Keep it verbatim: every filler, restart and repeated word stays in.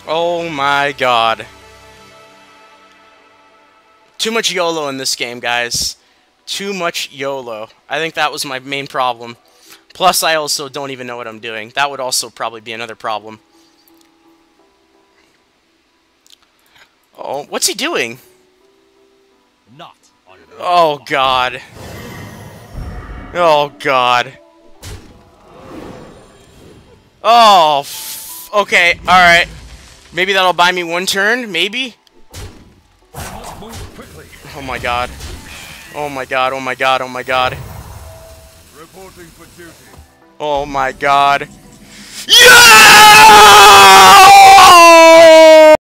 Oh my god. Too much YOLO in this game, guys. Too much YOLO. I think that was my main problem. Plus, I also don't even know what I'm doing. That would also probably be another problem. Oh, what's he doing? Not on Oh god. Oh god. Oh, f okay, alright. Maybe that'll buy me one turn, maybe? Move quickly. Oh my god. Oh my god, oh my god, oh my god. Reporting for duty. Oh my god. Yeah!